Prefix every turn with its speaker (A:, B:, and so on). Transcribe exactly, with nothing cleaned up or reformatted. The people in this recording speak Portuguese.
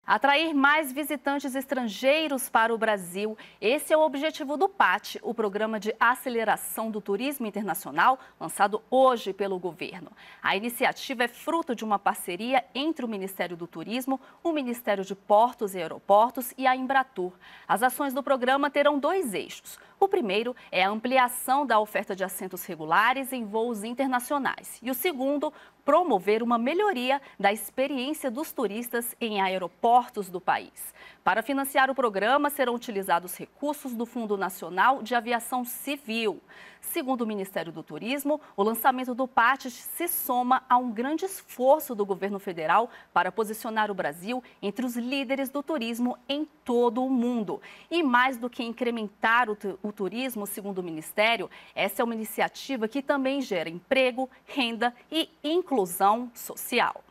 A: Atrair mais visitantes estrangeiros para o Brasil. Esse é o objetivo do PAT, o Programa de Aceleração do Turismo Internacional, lançado hoje pelo governo. A iniciativa é fruto de uma parceria entre o Ministério do Turismo, o Ministério de Portos e Aeroportos e a Embratur. As ações do programa terão dois eixos. O primeiro é a ampliação da oferta de assentos regulares em voos internacionais. E o segundo, promover uma melhoria da experiência dos turistas em aeroportos do país. Para financiar o programa, serão utilizados recursos do Fundo Nacional de Aviação Civil. Segundo o Ministério do Turismo, o lançamento do PAT se soma a um grande esforço do governo federal para posicionar o Brasil entre os líderes do turismo em todo o mundo. E mais do que incrementar o, o turismo, segundo o Ministério, essa é uma iniciativa que também gera emprego, renda e inclusão social.